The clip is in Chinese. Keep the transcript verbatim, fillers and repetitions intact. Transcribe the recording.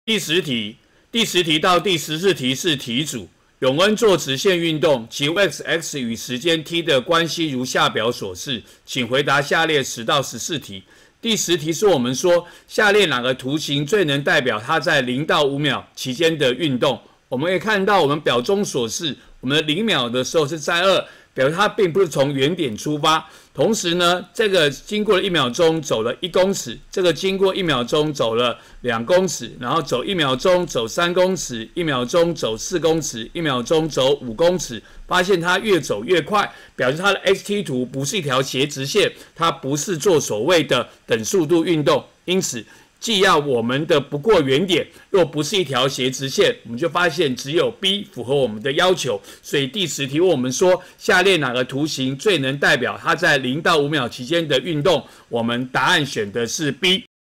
第十题，第十题到第十四题是题组。永恩做直线运动，其 x x 与时间 t 的关系如下表所示，请回答下列十到十四题。第十题是我们说下列哪个图形最能代表它在零到五秒期间的运动？我们可以看到我们表中所示，我们的零秒的时候是在二，表示它并不是从原点出发。同时呢，这个经过了一秒钟走了一公尺，这个经过一秒钟走了两公尺，然后走一秒钟走三公尺，一秒钟走四公尺，一秒钟走五公尺。发现它越走越快，表示它的 x t 图不是一条斜直线，它不是做所谓的等速度运动。因此，既要我们的不过原点，若不是一条斜直线，我们就发现只有 B 符合我们的要求。所以第十题问我们说，下列哪个图形最能代表它在零到五秒期间的运动？我们答案选的是 B。